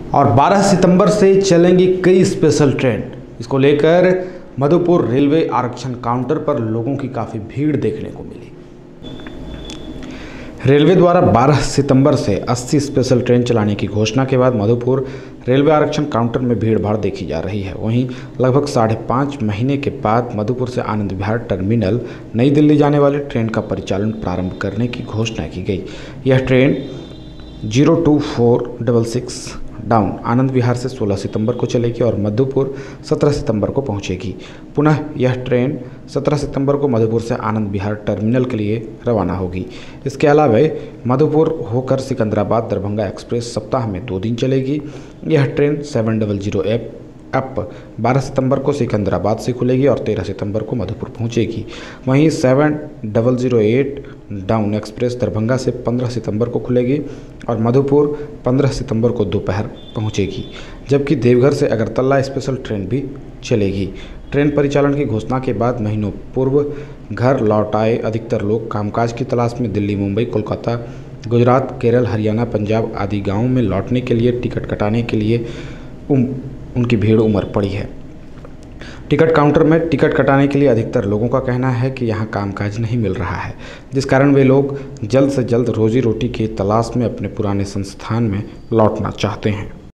और 12 सितंबर से चलेंगी कई स्पेशल ट्रेन। इसको लेकर मधुपुर रेलवे आरक्षण काउंटर पर लोगों की काफ़ी भीड़ देखने को मिली। रेलवे द्वारा 12 सितंबर से 80 स्पेशल ट्रेन चलाने की घोषणा के बाद मधुपुर रेलवे आरक्षण काउंटर में भीड़ भाड़ देखी जा रही है। वहीं लगभग 5.5 महीने के बाद मधुपुर से आनंद विहार टर्मिनल नई दिल्ली जाने वाली ट्रेन का परिचालन प्रारंभ करने की घोषणा की गई। यह ट्रेन 02466 डाउन आनंद विहार से 16 सितंबर को चलेगी और मधुपुर 17 सितंबर को पहुंचेगी। पुनः यह ट्रेन 17 सितंबर को मधुपुर से आनंद विहार टर्मिनल के लिए रवाना होगी। इसके अलावा मधुपुर होकर सिकंदराबाद दरभंगा एक्सप्रेस सप्ताह में 2 दिन चलेगी। यह ट्रेन 700 अप 12 सितंबर को सिकंदराबाद से खुलेगी और 13 सितंबर को मधुपुर पहुंचेगी। वहीं 7008 डाउन एक्सप्रेस दरभंगा से 15 सितंबर को खुलेगी और मधुपुर 15 सितंबर को दोपहर पहुंचेगी। जबकि देवघर से अगरतला स्पेशल ट्रेन भी चलेगी। ट्रेन परिचालन की घोषणा के बाद महीनों पूर्व घर लौट आए अधिकतर लोग कामकाज की तलाश में दिल्ली, मुंबई, कोलकाता, गुजरात, केरल, हरियाणा, पंजाब आदि गाँवों में लौटने के लिए टिकट कटाने के लिए उनकी भीड़ उमड़ पड़ी है। टिकट काउंटर में टिकट कटाने के लिए अधिकतर लोगों का कहना है कि यहां कामकाज नहीं मिल रहा है, जिस कारण वे लोग जल्द से जल्द रोजी रोटी की तलाश में अपने पुराने संस्थान में लौटना चाहते हैं।